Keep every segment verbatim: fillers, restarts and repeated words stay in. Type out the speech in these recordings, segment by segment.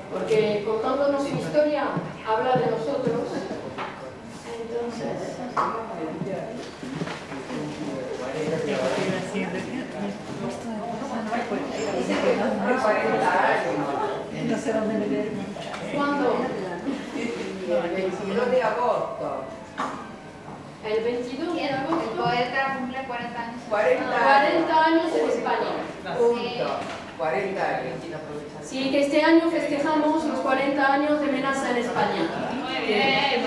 porque contándonos su historia habla de nosotros. Entonces, ¿cuándo? El veintidós de agosto. El veintidós de agosto. El poeta cumple cuarenta años. cuarenta años en España. Punto. cuarenta años. Sí, que este año festejamos los cuarenta años de Menaza en España. Muy bien.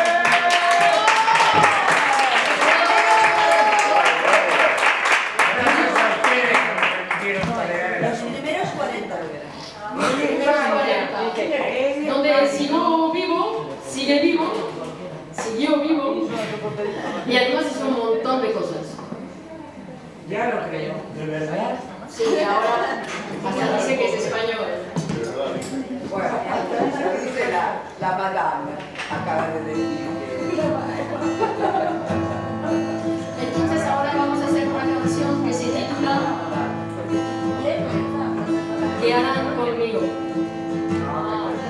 Los primeros cuarenta. Donde siguió vivo, sigue vivo, siguió vivo, y además hizo un montón de cosas. Ya lo creo. ¿De verdad? Sí, ahora hasta dice que es español. Bueno, lo dice la, la madame, acaba de decir. Entonces ahora vamos a hacer una canción que se titula ¿Qué harán conmigo?